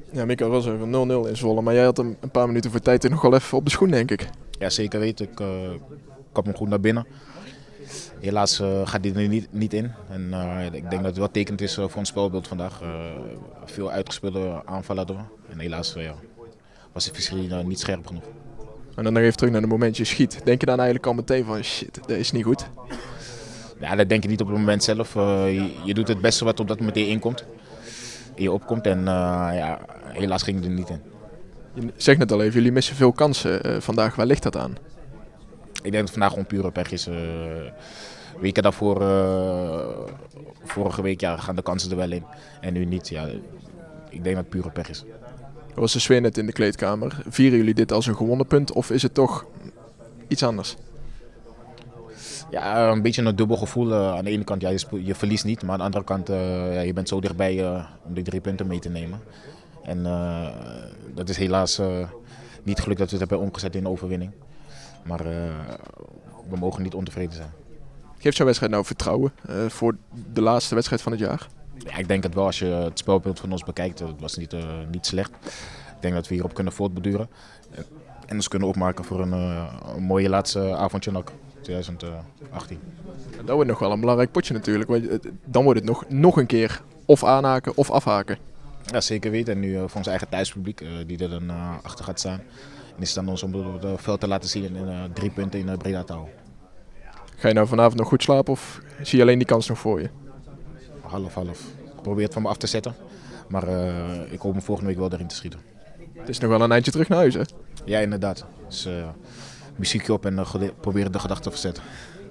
Ja, Mika was even 0-0 in Zwolle, maar jij had een paar minuten voor tijd en nog wel even op de schoen, denk ik. Ja, zeker weten. Ik kwam hem goed naar binnen. Helaas gaat hij er niet in. En ik denk dat het wel tekend is voor ons spelbeeld vandaag. Veel uitgespeelde aanvallen hadden we. En helaas was het misschien niet scherp genoeg. En dan nog even terug naar het momentje schiet. Denk je dan eigenlijk al meteen van shit, dat is niet goed? Ja, dat denk je niet op het moment zelf. Je doet het beste wat op dat moment inkomt. In je opkomt en ja, helaas ging het er niet in. Je zegt net al even, jullie missen veel kansen vandaag. Waar ligt dat aan? Ik denk dat het vandaag gewoon pure pech is. Weken daarvoor, vorige week, ja, gaan de kansen er wel in. En nu niet. Ja, ik denk dat het pure pech is. Hoe was de sfeer net in de kleedkamer? Vieren jullie dit als een gewonnen punt of is het toch iets anders? Ja, een beetje een dubbel gevoel. Aan de ene kant, ja, je verliest niet. Maar aan de andere kant, ja, je bent zo dichtbij om die 3 punten mee te nemen. En dat is helaas niet gelukt dat we het hebben omgezet in een overwinning. Maar we mogen niet ontevreden zijn. Geeft zo'n wedstrijd nou vertrouwen voor de laatste wedstrijd van het jaar? Ja, ik denk het wel als je het spelbeeld van ons bekijkt. Het was niet slecht. Ik denk dat we hierop kunnen voortborduren. En ons kunnen opmaken voor een mooie laatste avondje NAC 2018. Dat wordt nog wel een belangrijk potje natuurlijk. Want dan wordt het nog een keer of aanhaken of afhaken. Ja, zeker weten. En nu voor ons eigen thuispubliek die er dan achter gaat staan. En is het aan ons om het veld te laten zien en 3 punten in Breda te houden. Ga je nou vanavond nog goed slapen of zie je alleen die kans nog voor je? Half. Ik probeer het van me af te zetten. Maar ik hoop me volgende week wel erin te schieten. Het is nog wel een eindje terug naar huis, hè? Ja, inderdaad. Dus muziekje op en proberen de gedachten te verzetten.